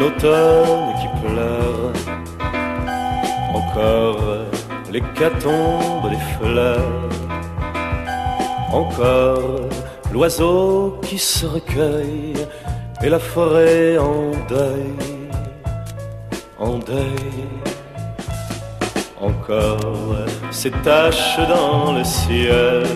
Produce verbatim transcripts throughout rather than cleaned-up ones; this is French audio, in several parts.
automne qui pleure, encore l'hécatombe des fleurs, encore l'oiseau qui se recueille et la forêt en deuil, en deuil. Encore ces taches dans le ciel,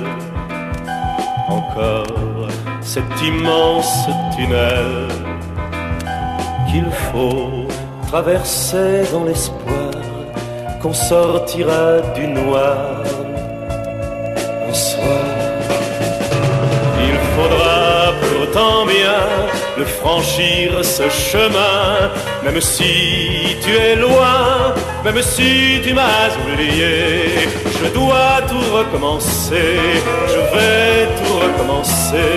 encore cet immense tunnel qu'il faut traverser dans l'espoir qu'on sortira du noir un soir. Il faudra pourtant bien le franchir ce chemin, même si tu es loin, même si tu m'as oublié. Je dois tout recommencer, je vais tout recommencer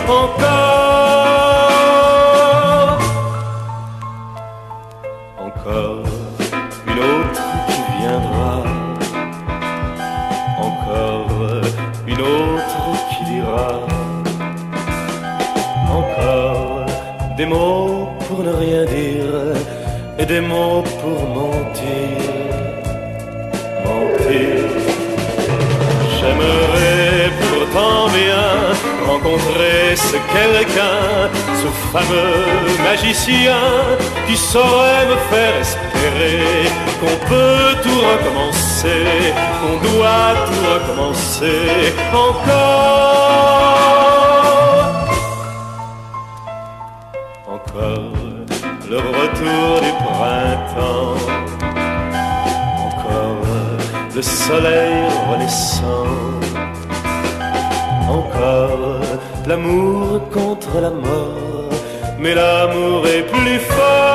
encore. Encore une autre qui viendra, encore une autre qui dira, encore des mots pour ne rien dire et des mots pour mentir, mentir. J'aimerais pourtant bien rencontrer ce quelqu'un, ce fameux magicien qui saurait me faire espérer qu'on peut tout recommencer, qu'on doit tout recommencer encore. Encore le retour du printemps, encore le soleil renaissant, encore l'amour contre la mort, mais l'amour est plus fort.